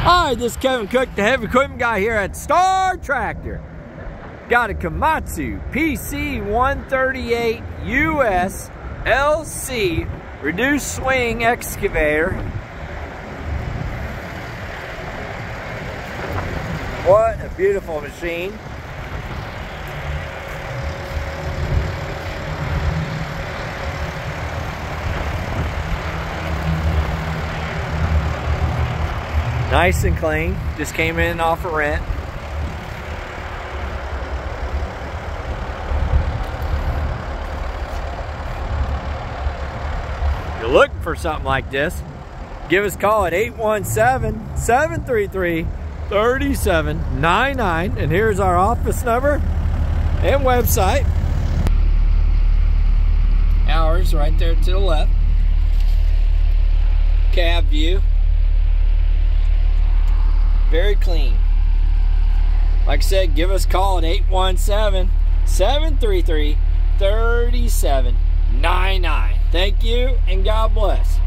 Hi, this is Kevin Cook, the heavy equipment guy here at Star Tractor. Got a Komatsu PC138US LC reduced swing excavator. What a beautiful machine. Nice and clean, just came in off a rent. If you're looking for something like this, give us a call at 817-733-3799, and here's our office number and website. Ours right there to the left. Cab view. Very clean. Like I said, give us a call at 817-733-3799. Thank you and God bless.